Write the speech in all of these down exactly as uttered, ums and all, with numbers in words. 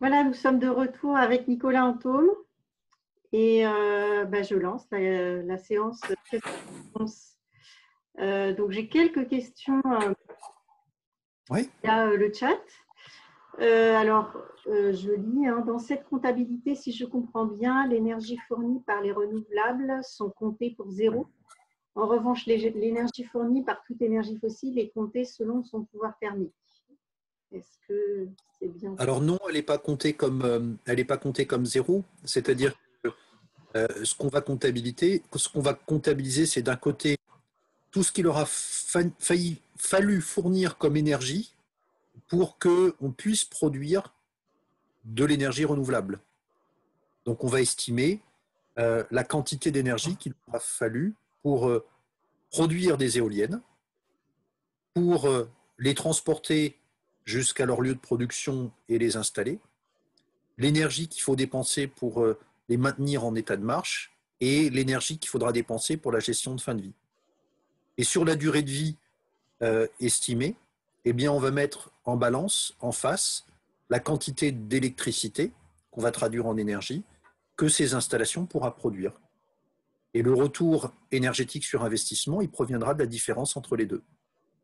Voilà, nous sommes de retour avec Nicolas Antôme et euh, bah, je lance la, la séance questions-réponses. Euh, donc j'ai quelques questions euh, oui. via euh, le chat. Euh, alors, euh, je lis, hein, dans cette comptabilité, si je comprends bien, l'énergie fournie par les renouvelables sont comptées pour zéro. En revanche, l'énergie fournie par toute énergie fossile est comptée selon son pouvoir thermique. Est-ce que c'est bien ça? Alors non, elle n'est pas comptée comme, euh, elle n'est pas comptée comme zéro. C'est-à-dire que euh, ce qu'on va comptabiliser, ce qu'on va comptabiliser, c'est d'un côté tout ce qu'il aura fa failli, fallu fournir comme énergie pour qu'on puisse produire de l'énergie renouvelable. Donc on va estimer euh, la quantité d'énergie qu'il aura fallu pour euh, produire des éoliennes, pour euh, les transporter jusqu'à leur lieu de production et les installer, l'énergie qu'il faut dépenser pour euh, les maintenir en état de marche et l'énergie qu'il faudra dépenser pour la gestion de fin de vie. Et sur la durée de vie euh, estimée, eh bien, on va mettre en balance, en face, la quantité d'électricité qu'on va traduire en énergie que ces installations pourront produire. Et le retour énergétique sur investissement, il proviendra de la différence entre les deux.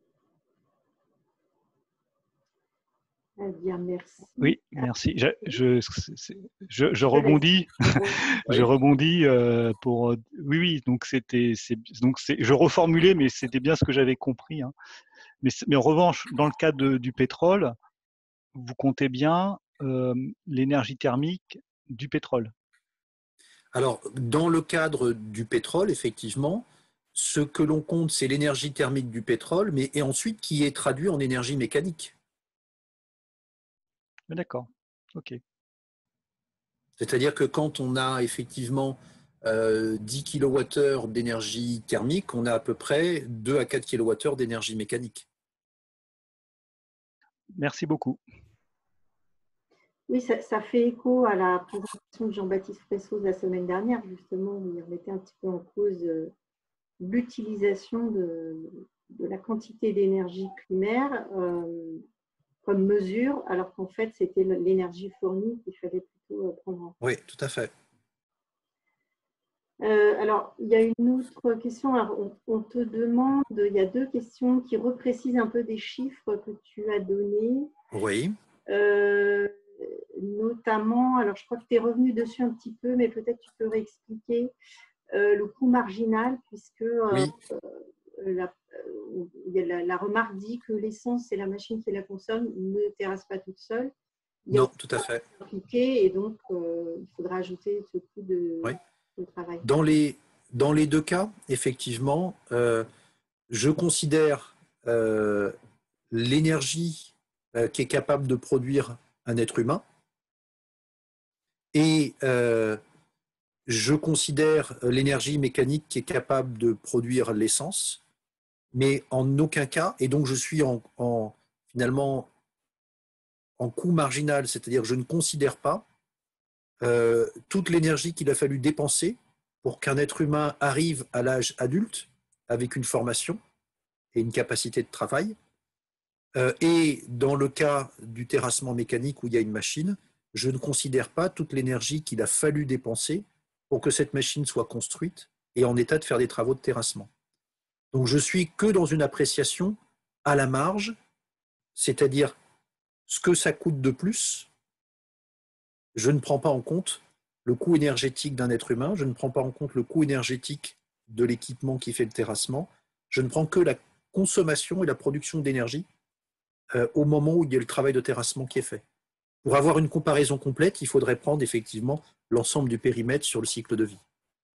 Eh bien, merci. Oui, merci. Je, je, je, je rebondis. je rebondis euh, pour. Oui, oui. Donc c'était, donc c'est. Je reformulais, mais c'était bien ce que j'avais compris. Hein. Mais, mais en revanche, dans le cas de, du pétrole, vous comptez bien euh, l'énergie thermique du pétrole. Alors, dans le cadre du pétrole, effectivement, ce que l'on compte, c'est l'énergie thermique du pétrole, mais et ensuite qui est traduit en énergie mécanique. D'accord. Ok. C'est-à-dire que quand on a effectivement euh, dix kilowattheures d'énergie thermique, on a à peu près deux à quatre kilowattheures d'énergie mécanique. Merci beaucoup. Oui, ça, ça fait écho à la présentation de Jean-Baptiste Fressos la semaine dernière, justement, où il remettait un petit peu en cause euh, l'utilisation de, de la quantité d'énergie primaire euh, comme mesure, alors qu'en fait, c'était l'énergie fournie qu'il fallait plutôt prendre en compte. Oui, tout à fait. Euh, alors, il y a une autre question. Alors, on, on te demande, il y a deux questions qui reprécisent un peu des chiffres que tu as donnés. Oui. Euh, notamment, alors je crois que tu es revenu dessus un petit peu, mais peut-être tu peux réexpliquer euh, le coût marginal, puisque euh, Oui. euh, la, euh, la, la remarque dit que l'essence, c'est la machine qui la consomme, ne terrasse pas toute seule. Il y a Non, tout à fait. Appliqué, et donc euh, il faudra ajouter ce coût de, Oui. de travail. Dans les, dans les deux cas, effectivement, euh, je considère euh, l'énergie euh, qui est capable de produire un être humain et euh, je considère l'énergie mécanique qui est capable de produire l'essence, mais en aucun cas, et donc je suis en, en finalement en coût marginal, c'est-à-dire que je ne considère pas euh, toute l'énergie qu'il a fallu dépenser pour qu'un être humain arrive à l'âge adulte avec une formation et une capacité de travail. Euh, et dans le cas du terrassement mécanique où il y a une machine, je ne considère pas toute l'énergie qu'il a fallu dépenser pour que cette machine soit construite et en état de faire des travaux de terrassement. Donc je suis que dans une appréciation à la marge, c'est-à-dire ce que ça coûte de plus. Je ne prends pas en compte le coût énergétique d'un être humain, je ne prends pas en compte le coût énergétique de l'équipement qui fait le terrassement, je ne prends que la consommation et la production d'énergie euh, au moment où il y a le travail de terrassement qui est fait. Pour avoir une comparaison complète, il faudrait prendre effectivement l'ensemble du périmètre sur le cycle de vie.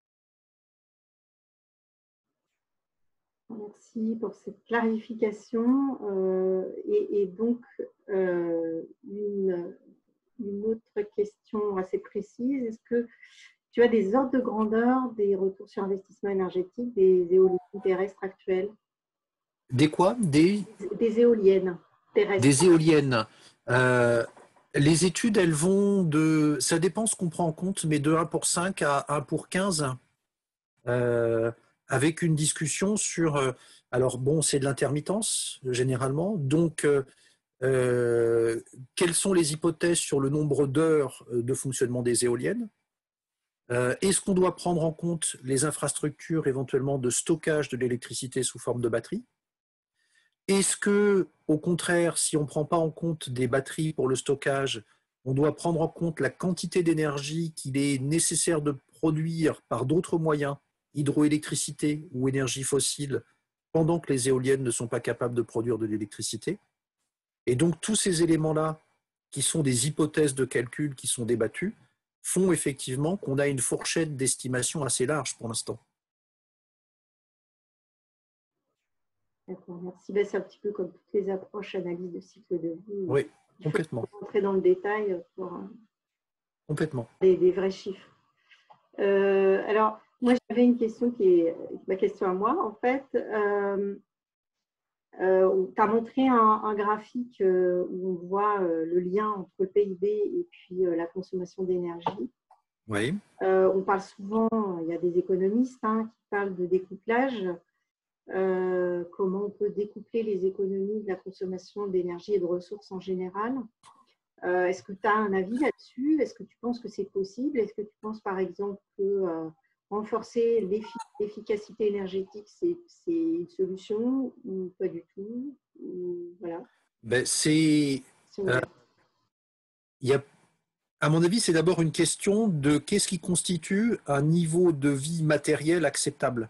Merci pour cette clarification. Euh, et, et donc, euh, une, une autre question assez précise. Est-ce que tu as des ordres de grandeur des retours sur investissement énergétique des éoliennes terrestres actuelles? Des quoi? Des, des éoliennes terrestres. Des éoliennes. Euh, les études, elles vont de... Ça dépend ce qu'on prend en compte, mais de un pour cinq à un pour quinze. Euh, avec une discussion sur... Euh, alors bon, c'est de l'intermittence, généralement. Donc, euh, euh, quelles sont les hypothèses sur le nombre d'heures de fonctionnement des éoliennes? euh, Est-ce qu'on doit prendre en compte les infrastructures éventuellement de stockage de l'électricité sous forme de batterie? Est-ce que, au contraire, si on ne prend pas en compte des batteries pour le stockage, on doit prendre en compte la quantité d'énergie qu'il est nécessaire de produire par d'autres moyens, hydroélectricité ou énergie fossile, pendant que les éoliennes ne sont pas capables de produire de l'électricité? Et donc tous ces éléments-là, qui sont des hypothèses de calcul qui sont débattues, font effectivement qu'on a une fourchette d'estimation assez large pour l'instant. D'accord, merci. Ben, c'est un petit peu comme toutes les approches analyse de cycle de vie. Oui, complètement. Il faut rentrer dans le détail pour complètement. Des, des vrais chiffres. Euh, alors, moi, j'avais une question qui est ma question à moi, en fait. Euh, euh, tu as montré un, un graphique euh, où on voit euh, le lien entre le P I B et puis euh, la consommation d'énergie. Oui. Euh, on parle souvent, il y a des économistes hein, qui parlent de découplage. Euh, comment on peut découpler les économies de la consommation d'énergie et de ressources en général. Euh, est-ce que tu as un avis là-dessus? Est-ce que tu penses que c'est possible? Est-ce que tu penses par exemple que euh, renforcer l'efficacité énergétique, c'est une solution ou pas du tout? ou, voilà. Ben, c'est, euh, y a, à mon avis, c'est d'abord une question de qu'est-ce qui constitue un niveau de vie matériel acceptable.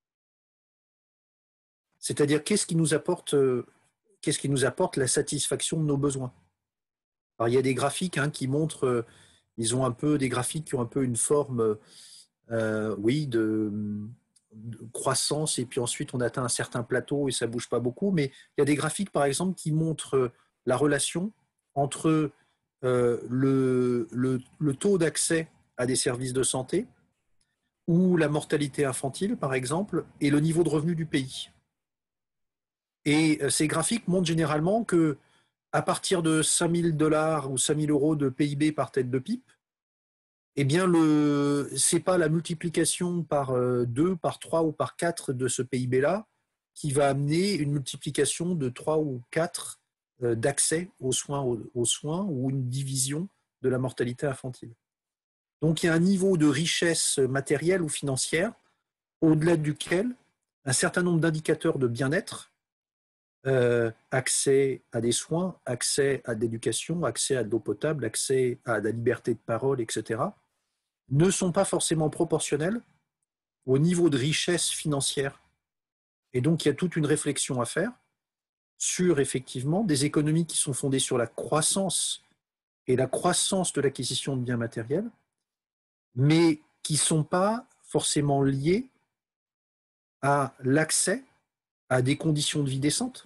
C'est-à-dire qu'est-ce qui nous apporte, euh, qu'est-ce qui nous apporte la satisfaction de nos besoins. Alors, il y a des graphiques hein, qui montrent, euh, ils ont un peu des graphiques qui ont un peu une forme, euh, oui, de, de croissance et puis ensuite on atteint un certain plateau et ça bouge pas beaucoup. Mais il y a des graphiques par exemple qui montrent la relation entre euh, le, le, le taux d'accès à des services de santé ou la mortalité infantile par exemple et le niveau de revenu du pays. Et ces graphiques montrent généralement que à partir de cinq mille dollars ou cinq mille euros de P I B par tête de pipe, eh bien, ce n'est pas la multiplication par deux, par trois ou par quatre de ce P I B-là qui va amener une multiplication de trois ou quatre d'accès aux soins, aux, aux soins ou une division de la mortalité infantile. Donc, il y a un niveau de richesse matérielle ou financière au-delà duquel un certain nombre d'indicateurs de bien-être, euh, accès à des soins, accès à de l'éducation, accès à de l'eau potable, accès à la liberté de parole, et cetera, ne sont pas forcément proportionnels au niveau de richesse financière. Et donc, il y a toute une réflexion à faire sur, effectivement, des économies qui sont fondées sur la croissance et la croissance de l'acquisition de biens matériels, mais qui ne sont pas forcément liées à l'accès à des conditions de vie décentes.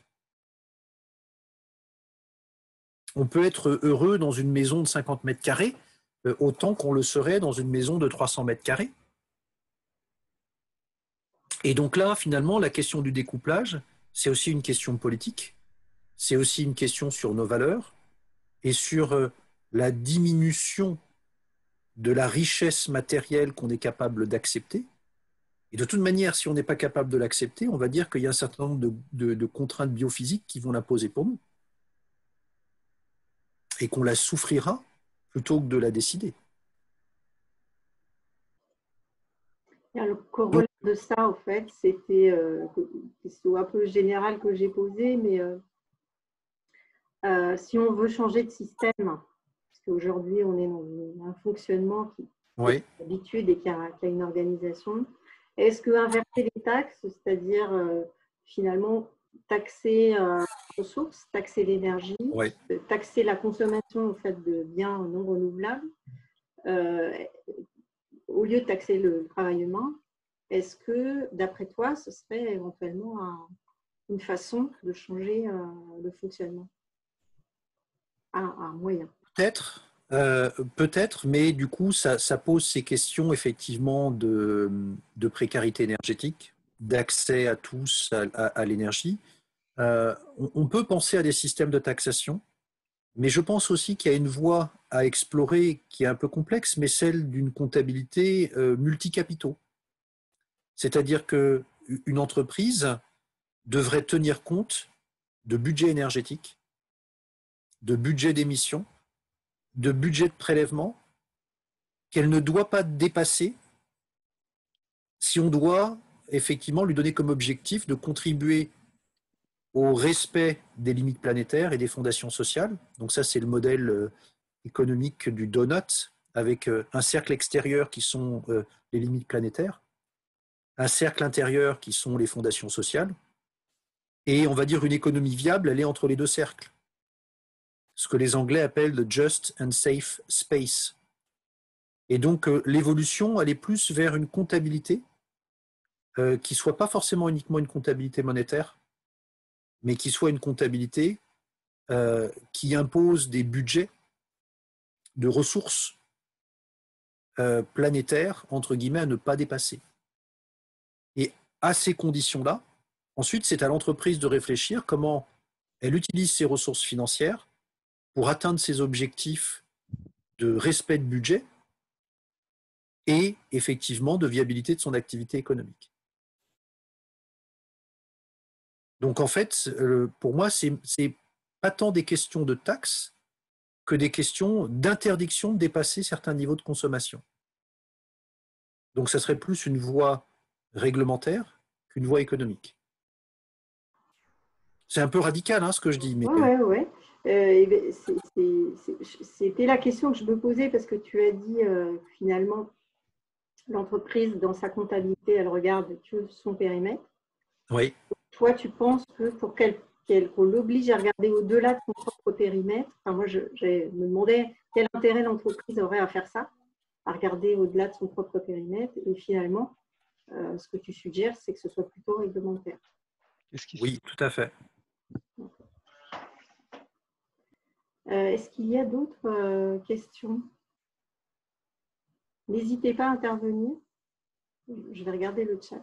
On peut être heureux dans une maison de cinquante mètres carrés autant qu'on le serait dans une maison de trois cents mètres carrés. Et donc là, finalement, la question du découplage, c'est aussi une question politique, c'est aussi une question sur nos valeurs et sur la diminution de la richesse matérielle qu'on est capable d'accepter. Et de toute manière, si on n'est pas capable de l'accepter, on va dire qu'il y a un certain nombre de, de, de contraintes biophysiques qui vont l'imposer pour nous. Et qu'on la souffrira plutôt que de la décider. Le corollaire de ça, en fait, c'était euh, une question un peu générale que j'ai posée, mais euh, euh, si on veut changer de système, parce qu'aujourd'hui, on est dans un fonctionnement qui oui. est d'habitude et qui a, qui a une organisation, est-ce que inverser les taxes, c'est-à-dire euh, finalement taxer euh, les ressources, taxer l'énergie, oui. taxer la consommation en fait, de biens non renouvelables, euh, au lieu de taxer le travail humain, est-ce que, d'après toi, ce serait éventuellement un, une façon de changer euh, le fonctionnement? Un, un moyen. Peut-être, euh, peut-être, mais du coup, ça, ça pose ces questions effectivement de, de précarité énergétique, d'accès à tous à, à, à l'énergie. Euh, on, on peut penser à des systèmes de taxation, mais je pense aussi qu'il y a une voie à explorer qui est un peu complexe, mais celle d'une comptabilité euh, multicapitaux. C'est-à-dire qu'une entreprise devrait tenir compte de budget énergétique de budget d'émission, de budget de prélèvement qu'elle ne doit pas dépasser si on doit effectivement lui donner comme objectif de contribuer au respect des limites planétaires et des fondations sociales. Donc ça, c'est le modèle économique du donut, avec un cercle extérieur qui sont les limites planétaires, un cercle intérieur qui sont les fondations sociales, et on va dire une économie viable, elle est entre les deux cercles. Ce que les Anglais appellent le just and safe space. Et donc l'évolution, elle est plus vers une comptabilité euh, qui ne soit pas forcément uniquement une comptabilité monétaire, mais qui soit une comptabilité euh, qui impose des budgets de ressources euh, planétaires, entre guillemets, à ne pas dépasser. Et à ces conditions-là, ensuite, c'est à l'entreprise de réfléchir comment elle utilise ses ressources financières pour atteindre ses objectifs de respect de budget et effectivement de viabilité de son activité économique. Donc en fait, pour moi, c'est c'est pas tant des questions de taxes que des questions d'interdiction de dépasser certains niveaux de consommation. Donc ça serait plus une voie réglementaire qu'une voie économique. C'est un peu radical hein, ce que je dis. Mais... Oui, oui, oui. C'était la question que je me posais parce que tu as dit euh, finalement l'entreprise dans sa comptabilité, elle regarde que son périmètre. Oui. Toi, tu penses que pour qu'elle qu'elle qu'on l'oblige à regarder au-delà de son propre périmètre, enfin moi je, je me demandais quel intérêt l'entreprise aurait à faire ça, à regarder au-delà de son propre périmètre, et finalement, euh, ce que tu suggères, c'est que ce soit plutôt réglementaire. Oui, tout à fait. Euh, Est-ce qu'il y a d'autres euh, questions? N'hésitez pas à intervenir. Je vais regarder le chat.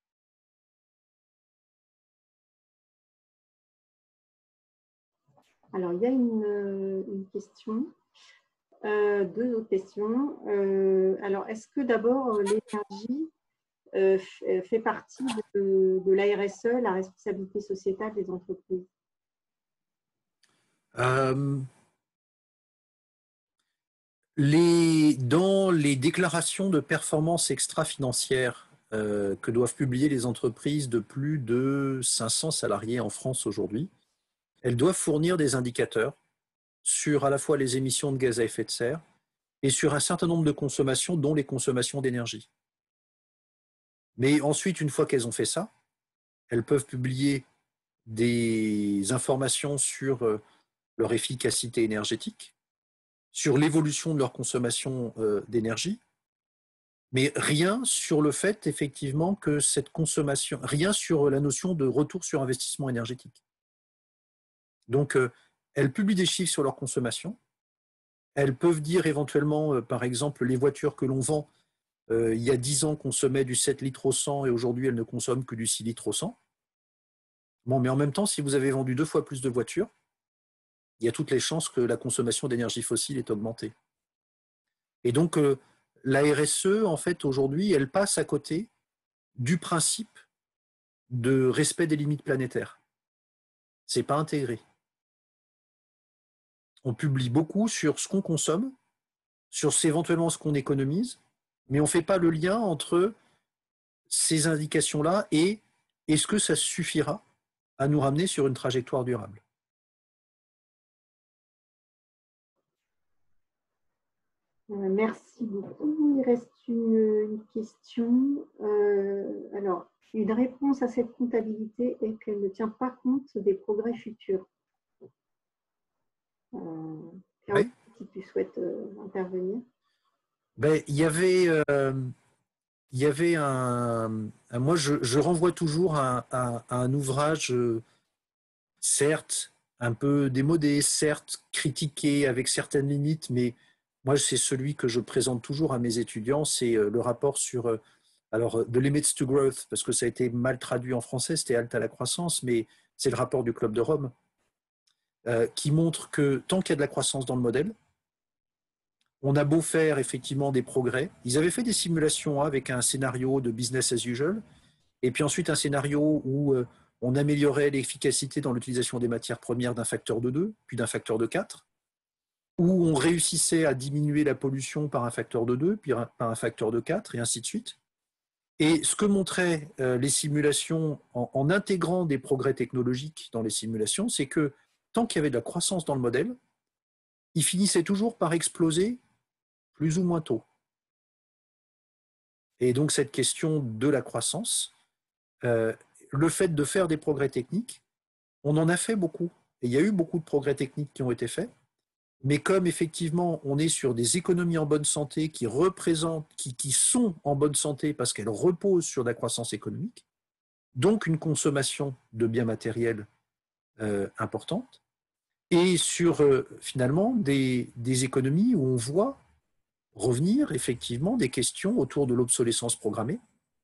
Alors, il y a une, une question, euh, deux autres questions. Euh, alors, est-ce que d'abord, l'énergie euh, fait partie de, de la R S E, la responsabilité sociétale des entreprises? euh, les, Dans les déclarations de performance extra-financière euh, que doivent publier les entreprises de plus de cinq cents salariés en France aujourd'hui, elles doivent fournir des indicateurs sur à la fois les émissions de gaz à effet de serre et sur un certain nombre de consommations, dont les consommations d'énergie. Mais ensuite, une fois qu'elles ont fait ça, elles peuvent publier des informations sur leur efficacité énergétique, sur l'évolution de leur consommation d'énergie, mais rien sur le fait, effectivement, que cette consommation, rien sur la notion de retour sur investissement énergétique. Donc, elles publient des chiffres sur leur consommation. Elles peuvent dire éventuellement, par exemple, les voitures que l'on vend, euh, il y a dix ans consommaient du sept litres au cent et aujourd'hui elles ne consomment que du six litres au cent. Bon, mais en même temps, si vous avez vendu deux fois plus de voitures, il y a toutes les chances que la consommation d'énergie fossile est augmentée. Et donc, euh, la R S E, en fait, aujourd'hui, elle passe à côté du principe de respect des limites planétaires. Ce n'est pas intégré. On publie beaucoup sur ce qu'on consomme, sur éventuellement ce qu'on économise, mais on ne fait pas le lien entre ces indications-là et est-ce que ça suffira à nous ramener sur une trajectoire durable. Merci beaucoup. Il reste une, une question. Euh, alors, une réponse à cette comptabilité est qu'elle ne tient pas compte des progrès futurs. Euh, Oui. Si tu souhaites euh, intervenir. Ben, il y avait, euh, il y avait un, un moi je, je renvoie toujours à, à, à un ouvrage, euh, certes un peu démodé, certes critiqué avec certaines limites, mais moi c'est celui que je présente toujours à mes étudiants, c'est euh, le rapport sur euh, alors The Limits to Growth, parce que ça a été mal traduit en français, c'était Halte à la croissance, mais c'est le rapport du Club de Rome euh, qui montre que tant qu'il y a de la croissance dans le modèle, on a beau faire effectivement des progrès. Ils avaient fait des simulations avec un scénario de business as usual, et puis ensuite un scénario où on améliorait l'efficacité dans l'utilisation des matières premières d'un facteur de deux, puis d'un facteur de quatre, où on réussissait à diminuer la pollution par un facteur de deux, puis par un facteur de quatre, et ainsi de suite. Et ce que montraient euh, les simulations en, en intégrant des progrès technologiques dans les simulations, c'est que tant qu'il y avait de la croissance dans le modèle, il finissait toujours par exploser plus ou moins tôt. Et donc cette question de la croissance, euh, le fait de faire des progrès techniques, on en a fait beaucoup. Et il y a eu beaucoup de progrès techniques qui ont été faits. Mais comme effectivement on est sur des économies en bonne santé qui représentent, qui, qui sont en bonne santé parce qu'elles reposent sur la croissance économique, donc une consommation de biens matériels euh, importante, et sur euh, finalement des, des économies où on voit revenir effectivement des questions autour de l'obsolescence programmée,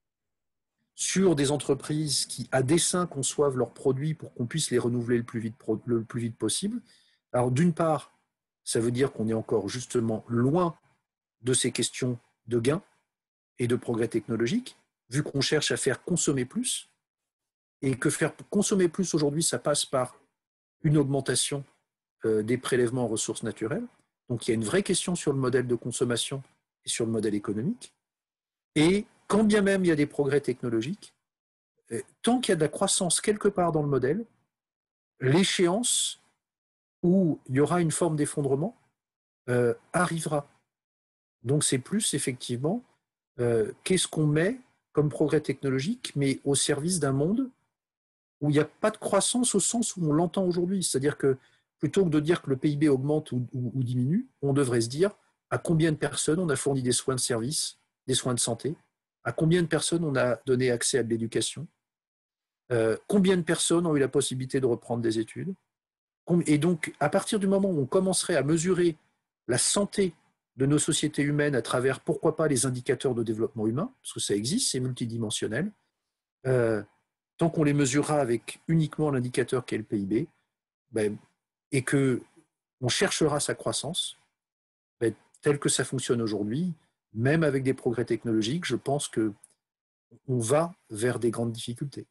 sur des entreprises qui à dessein conçoivent leurs produits pour qu'on puisse les renouveler le plus vite, le plus vite possible. Alors d'une part, ça veut dire qu'on est encore justement loin de ces questions de gains et de progrès technologiques, vu qu'on cherche à faire consommer plus, et que faire consommer plus aujourd'hui, ça passe par une augmentation euh, des prélèvements en ressources naturelles. Donc il y a une vraie question sur le modèle de consommation et sur le modèle économique. Et quand bien même il y a des progrès technologiques, euh, tant qu'il y a de la croissance quelque part dans le modèle, l'échéance où il y aura une forme d'effondrement euh, arrivera. Donc c'est plus effectivement euh, qu'est-ce qu'on met comme progrès technologique, mais au service d'un monde où il n'y a pas de croissance au sens où on l'entend aujourd'hui. C'est-à-dire que plutôt que de dire que le P I B augmente ou, ou, ou diminue, on devrait se dire à combien de personnes on a fourni des soins de service, des soins de santé, à combien de personnes on a donné accès à de l'éducation, euh, combien de personnes ont eu la possibilité de reprendre des études. Et donc, à partir du moment où on commencerait à mesurer la santé de nos sociétés humaines à travers, pourquoi pas, les indicateurs de développement humain, parce que ça existe, c'est multidimensionnel, euh, tant qu'on les mesurera avec uniquement l'indicateur qu'est le P I B, ben, et qu'on cherchera sa croissance, ben, tel que ça fonctionne aujourd'hui, même avec des progrès technologiques, je pense qu'on va vers des grandes difficultés.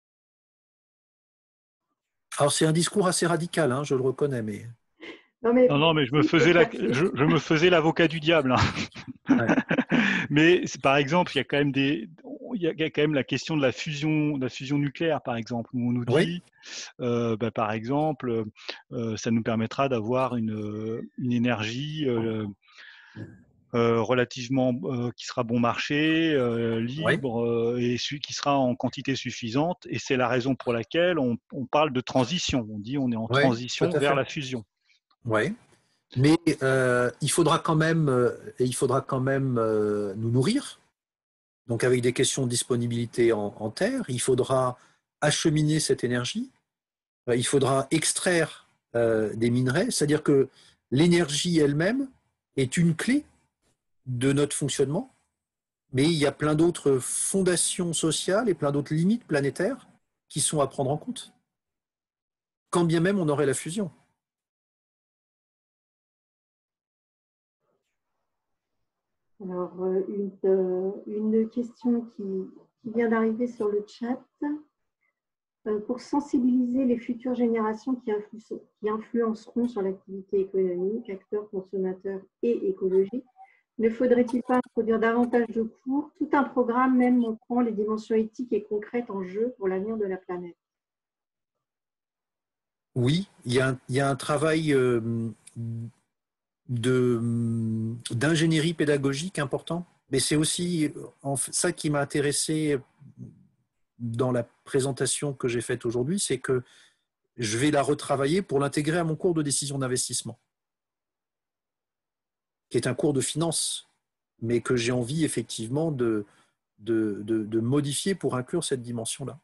Alors c'est un discours assez radical, hein, je le reconnais, mais... Non, mais, non, non, mais je me faisais la, je, je me faisais l'avocat du diable. Hein. Ouais. Mais par exemple, il y a quand même des, il y a quand même la question de la fusion, de la fusion nucléaire, par exemple, où on nous dit, oui. euh, bah, par exemple, euh, ça nous permettra d'avoir une, une énergie euh, euh, relativement euh, qui sera bon marché, euh, libre euh, et qui sera en quantité suffisante. Et c'est la raison pour laquelle on, on parle de transition. On dit on est en ouais, transition vers fait. la fusion. Oui, mais euh, il faudra quand même, euh, il faudra quand même euh, nous nourrir. Donc avec des questions de disponibilité en, en terre, il faudra acheminer cette énergie, il faudra extraire euh, des minerais, c'est-à-dire que l'énergie elle-même est une clé de notre fonctionnement, mais il y a plein d'autres fondations sociales et plein d'autres limites planétaires qui sont à prendre en compte, quand bien même on aurait la fusion. Alors, une, une question qui, qui vient d'arriver sur le chat. Pour sensibiliser les futures générations qui, influ- qui influenceront sur l'activité économique, acteurs, consommateurs et écologiques, ne faudrait-il pas introduire davantage de cours, tout un programme même montrant les dimensions éthiques et concrètes en jeu pour l'avenir de la planète? Oui, il y a un, il y a un travail euh, de, d'ingénierie pédagogique important, mais c'est aussi en fait, ça qui m'a intéressé dans la présentation que j'ai faite aujourd'hui, c'est que je vais la retravailler pour l'intégrer à mon cours de décision d'investissement, qui est un cours de finance, mais que j'ai envie effectivement de, de, de, de modifier pour inclure cette dimension-là.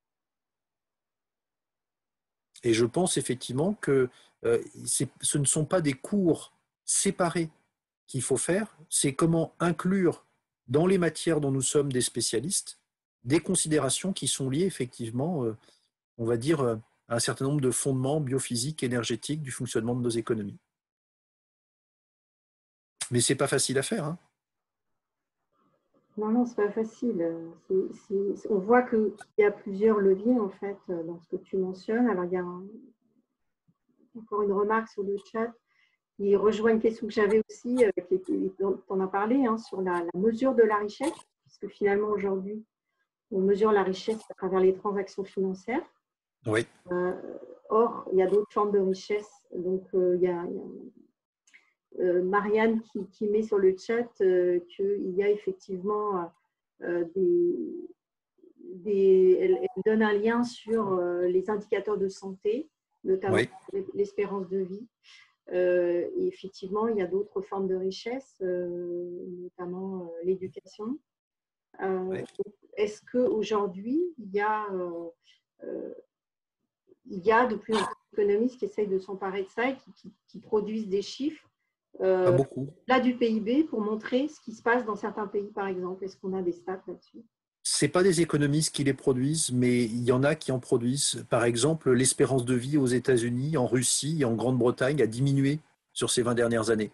Et je pense effectivement que euh, ce ne sont pas des cours séparés qu'il faut faire, c'est comment inclure dans les matières dont nous sommes des spécialistes des considérations qui sont liées effectivement, euh, on va dire, euh, à un certain nombre de fondements biophysiques, énergétiques du fonctionnement de nos économies. Mais ce n'est pas facile à faire. Hein. Non, non, c'est pas facile. C'est, c'est, on voit qu'il y a plusieurs leviers, en fait, dans ce que tu mentionnes. Alors, il y a un, encore une remarque sur le chat qui rejoint une question que j'avais aussi, euh, qui était, dont on a parlé, hein, sur la, la mesure de la richesse, puisque finalement, aujourd'hui, on mesure la richesse à travers les transactions financières. Oui. Euh, or, il y a d'autres formes de richesse. Donc, euh, il y a, il y a Euh, Marianne qui, qui met sur le chat euh, qu'il y a effectivement euh, des, des elle, elle donne un lien sur euh, les indicateurs de santé, notamment Oui. l'espérance de vie. Euh, et effectivement, il y a d'autres formes de richesse, euh, notamment euh, l'éducation. Euh, Oui. Est-ce qu'aujourd'hui, il y a euh, euh, il y a de plus en plus d'économistes qui essayent de s'emparer de ça et qui, qui, qui produisent des chiffres Pas Euh, beaucoup. là du P I B pour montrer ce qui se passe dans certains pays, par exemple. Est-ce qu'on a des stats là-dessus? Ce n'est pas des économistes qui les produisent, mais il y en a qui en produisent. Par exemple, l'espérance de vie aux États-Unis, en Russie et en Grande-Bretagne a diminué sur ces vingt dernières années.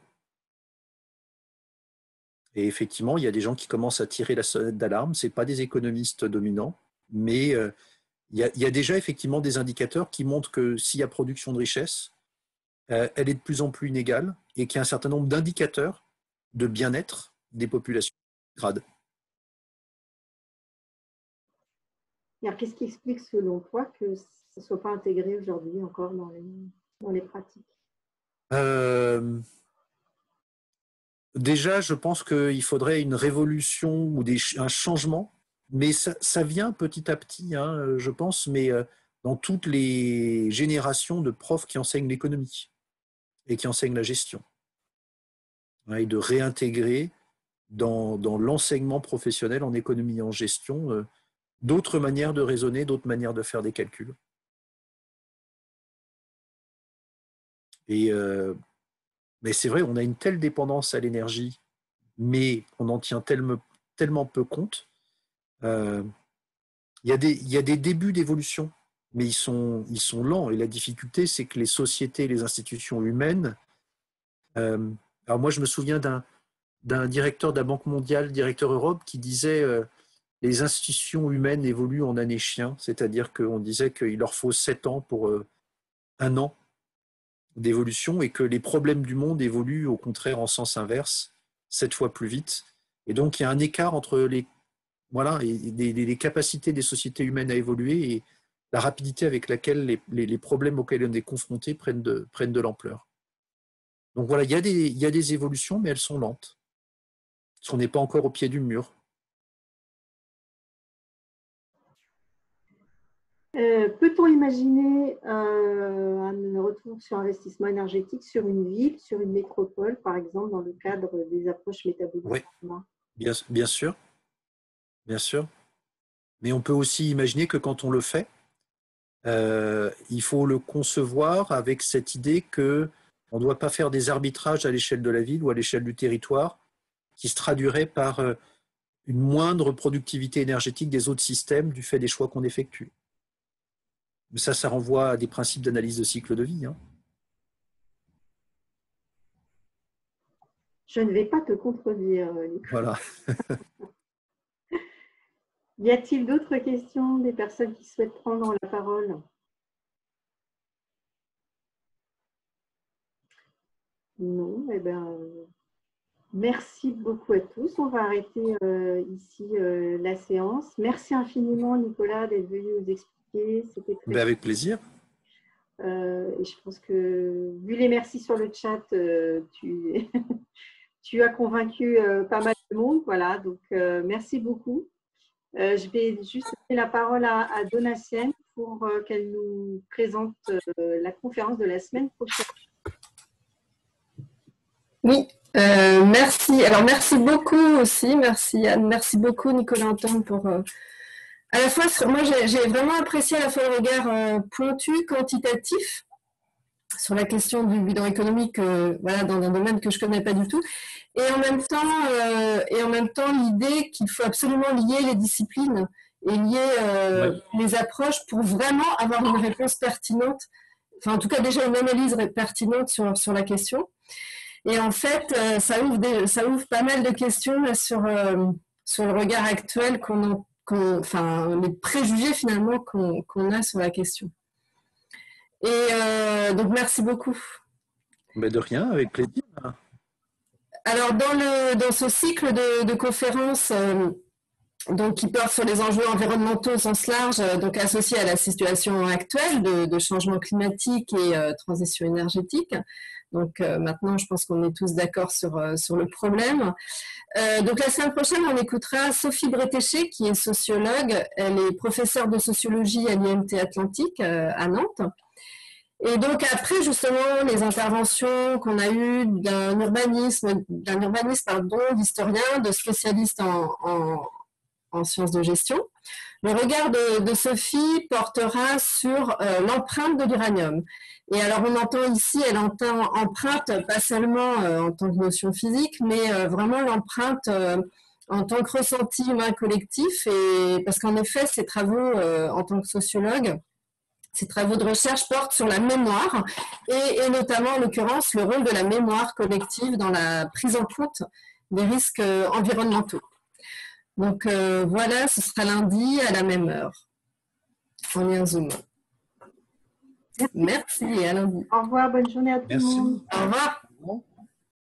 Et effectivement, il y a des gens qui commencent à tirer la sonnette d'alarme. Ce n'est pas des économistes dominants, mais euh, il, y a, il y a déjà effectivement des indicateurs qui montrent que s'il y a production de richesse, euh, elle est de plus en plus inégale et qu'il y a un certain nombre d'indicateurs de bien-être des populations grades. Alors, qu'est-ce qui explique selon toi que ça ne soit pas intégré aujourd'hui encore dans les, dans les pratiques? euh, Déjà, je pense qu'il faudrait une révolution ou des, un changement, mais ça, ça vient petit à petit, hein, je pense, mais euh, dans toutes les générations de profs qui enseignent l'économie et qui enseignent la gestion. Hein, et de réintégrer dans, dans l'enseignement professionnel en économie et en gestion euh, d'autres manières de raisonner, d'autres manières de faire des calculs. Et, euh, mais c'est vrai, on a une telle dépendance à l'énergie, mais on en tient tellement, tellement peu compte. Euh, il, y a des, il y a des débuts d'évolution, mais ils sont, ils sont lents. Et la difficulté, c'est que les sociétés, les institutions humaines... Euh, alors moi, je me souviens d'un, d'un directeur de la Banque mondiale, directeur Europe, qui disait euh, les institutions humaines évoluent en années chiens, c'est-à-dire qu'on disait qu'il leur faut sept ans pour euh, un an d'évolution et que les problèmes du monde évoluent au contraire en sens inverse, sept fois plus vite. Et donc il y a un écart entre les, voilà, et les, les capacités des sociétés humaines à évoluer et la rapidité avec laquelle les, les, les problèmes auxquels on est confronté prennent de, prennent de l'ampleur. Donc voilà, il y a des, il y a des évolutions, mais elles sont lentes. Parce qu'on n'est pas encore au pied du mur. Euh, peut-on imaginer euh, un retour sur investissement énergétique sur une ville, sur une métropole, par exemple, dans le cadre des approches métaboliques? Oui, bien, bien sûr, bien sûr. Mais on peut aussi imaginer que quand on le fait, euh, il faut le concevoir avec cette idée que on ne doit pas faire des arbitrages à l'échelle de la ville ou à l'échelle du territoire qui se traduiraient par euh, une moindre productivité énergétique des autres systèmes du fait des choix qu'on effectue. Mais ça, ça renvoie à des principes d'analyse de cycle de vie. Hein. Je ne vais pas te contredire, Nicolas. Voilà. Y a-t-il d'autres questions des personnes qui souhaitent prendre la parole? Non, eh bien, euh, merci beaucoup à tous. On va arrêter euh, ici euh, la séance. Merci infiniment, Nicolas, d'être venu nous expliquer. C'était très Ben avec plaisir. Euh, et je pense que, vu les merci sur le chat, euh, tu, tu as convaincu euh, pas mal de monde. Voilà, donc euh, merci beaucoup. Euh, je vais juste donner la parole à, à Donatienne pour euh, qu'elle nous présente euh, la conférence de la semaine prochaine. Oui, euh, merci. Alors, merci beaucoup aussi. Merci Anne. Merci beaucoup Nicolas Anton pour... Euh, à la fois, moi, j'ai vraiment apprécié à la fois le regard euh, pointu, quantitatif, sur la question du bilan économique, euh, voilà, dans un domaine que je ne connais pas du tout. Et en même temps, euh, et en même temps l'idée qu'il faut absolument lier les disciplines et lier euh, ouais. les approches pour vraiment avoir une réponse pertinente, enfin en tout cas déjà une analyse pertinente sur, sur la question. Et en fait, euh, ça, ouvre des, ça ouvre pas mal de questions là, sur, euh, sur le regard actuel qu'on, qu'on enfin, les préjugés finalement qu'on, qu'on a sur la question. Et euh, donc, merci beaucoup. Mais de rien, avec plaisir. Alors, dans, le, dans ce cycle de, de conférences euh, donc, qui porte sur les enjeux environnementaux au sens large, euh, donc associés à la situation actuelle de, de changement climatique et euh, transition énergétique. Donc, euh, maintenant, je pense qu'on est tous d'accord sur, euh, sur le problème. Euh, donc, la semaine prochaine, on écoutera Sophie Bretéché, qui est sociologue. Elle est professeure de sociologie à l'I M T Atlantique euh, à Nantes. Et donc après justement les interventions qu'on a eues d'un urbanisme, d'un urbaniste pardon, d'historien, de spécialiste en, en, en sciences de gestion, le regard de, de Sophie portera sur euh, l'empreinte de l'uranium. Et alors on entend ici, elle entend empreinte pas seulement euh, en tant que notion physique, mais euh, vraiment l'empreinte euh, en tant que ressenti humain collectif. Et parce qu'en effet, ces travaux euh, en tant que sociologue, ces travaux de recherche portent sur la mémoire et, et notamment, en l'occurrence, le rôle de la mémoire collective dans la prise en compte des risques environnementaux. Donc euh, voilà, ce sera lundi à la même heure, en lien Zoom. Merci et à lundi. Au revoir, bonne journée à tout le monde. Au revoir.